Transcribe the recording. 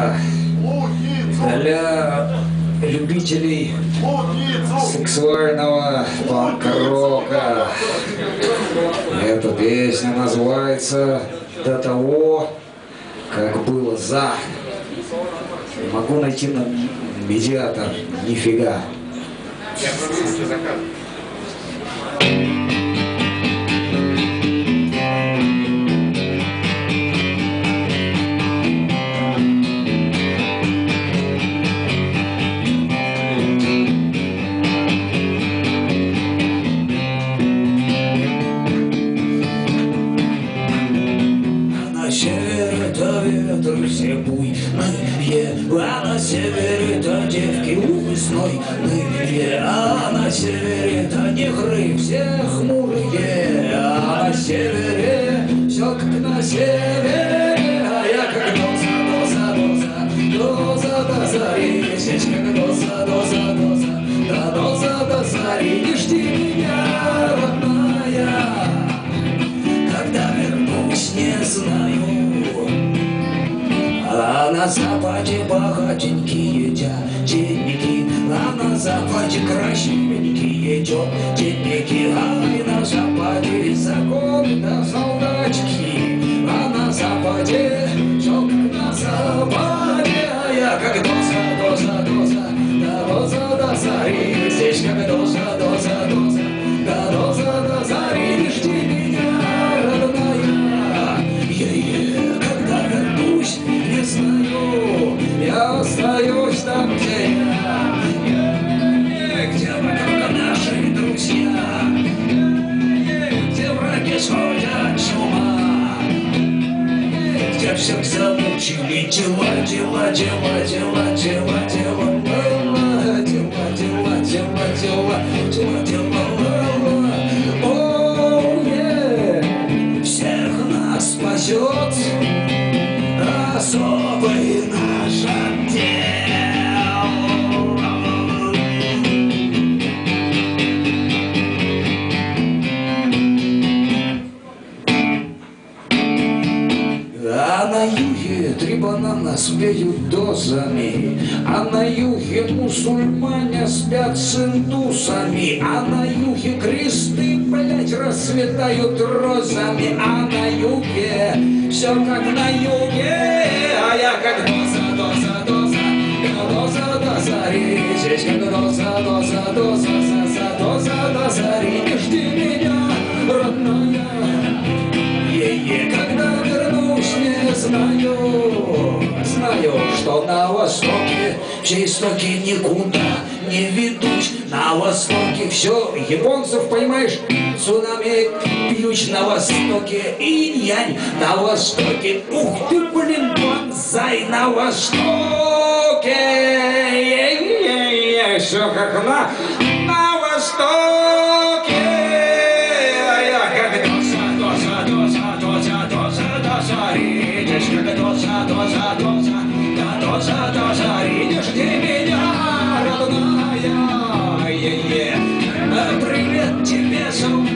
Для любителей сексуального панк-рока эта песня называется «До того, как было за». Могу найти на медиатор, нифига. Это ветры все буйные, а на севере это девки весной, а на севере это негры все хмурые, а на севере все как на севере, а я как доза до зари, здесь как доза до зари, не жди меня, родная, когда вернусь, не знаю. А на западе богатенькие деньги, а на западе красивенькие деньги, а и на западе законы да солдатики, а на западе все как на западе, а я как доза до зари, здесь как доза до зари, жди меня, родная, когда вернусь, не знаю, я остаюсь там, где я, где вокруг наши друзья, где враги сходят с ума, где всех замучили дела. Всех нас спасет особый наш отдел. А на юге три банана спеют дозами, а на юге мусульмане спят с индусами, а на юге кресты, блять, расцветают розами, а на юге все как на юге, а я как доза до зари, здесь как доза до зари, не жди меня, родная, когда вернусь, не знаю, что на востоке все истоки никуда не ведут, на востоке все японцев, понимаешь, цунами пьют, на востоке инь-янь, на востоке, ух ты, блин, бонзай, на востоке, все как на востоке, а я как доза зари, не жди меня, родная, привет тебе,